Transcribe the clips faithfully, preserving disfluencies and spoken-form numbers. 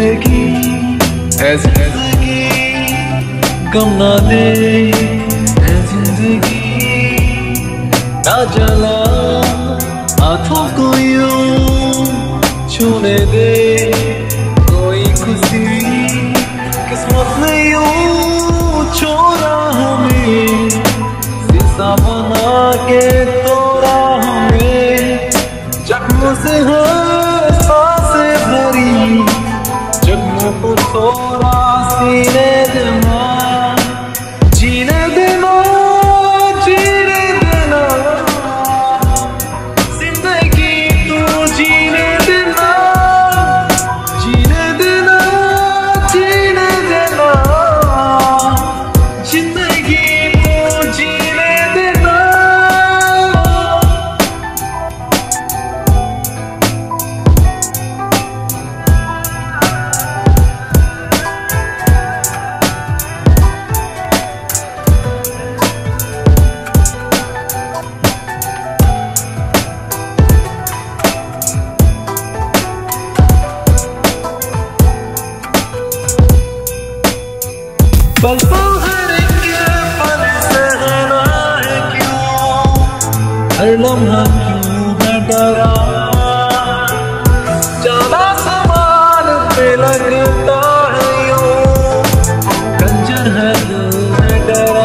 जिंदगी है जिंदगी, गम ना दे है जिंदगी, ना जला हाथों को यूं छूने दे कोई खुशी, किस्मत ने यूं छोड़ा हमें, शीशा बना के तोड़ा हमें, जख्म से है सांसें भरी, जख्म को थोड़ा सीने देना, जीने देना, जीने देना, जिंदगी तू जीने देना, जीने देना, जीने देना, जिंदगी तू जीने देना। पल पल हर एक पल सहना है क्यों, हर लम्हा क्यों है डरा, जाना समान पे लगता है यूं, खंजर है दिल है डरा,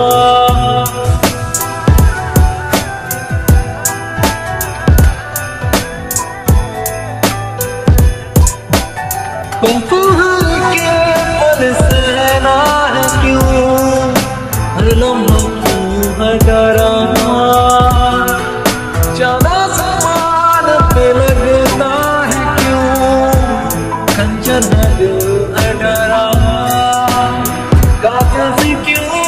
पल पल हर एक पल सहना है क्यों, हर लम्हा क्यों है डरा, ज्यादा समान पे लगता है क्यों, खंजर है दिल है डरा, कातिल से क्यों